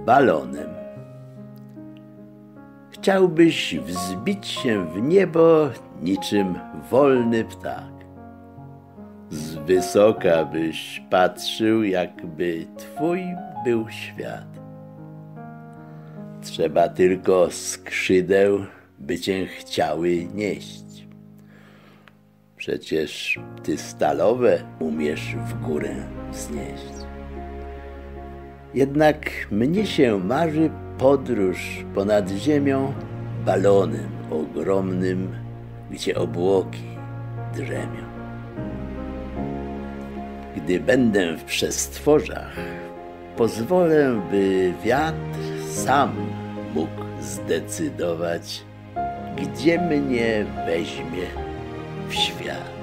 balonem. Chciałbyś wzbić się w niebo niczym wolny ptak. Z wysoka byś patrzył, jakby twój był świat. Trzeba tylko skrzydeł, by cię chciały nieść. Przecież ty stalowe umiesz w górę wznieść. Jednak mnie się marzy podróż ponad ziemią balonem ogromnym, gdzie obłoki drzemią. Gdy będę w przestworzach, pozwolę, by wiatr sam mógł zdecydować, gdzie mnie weźmie w świat.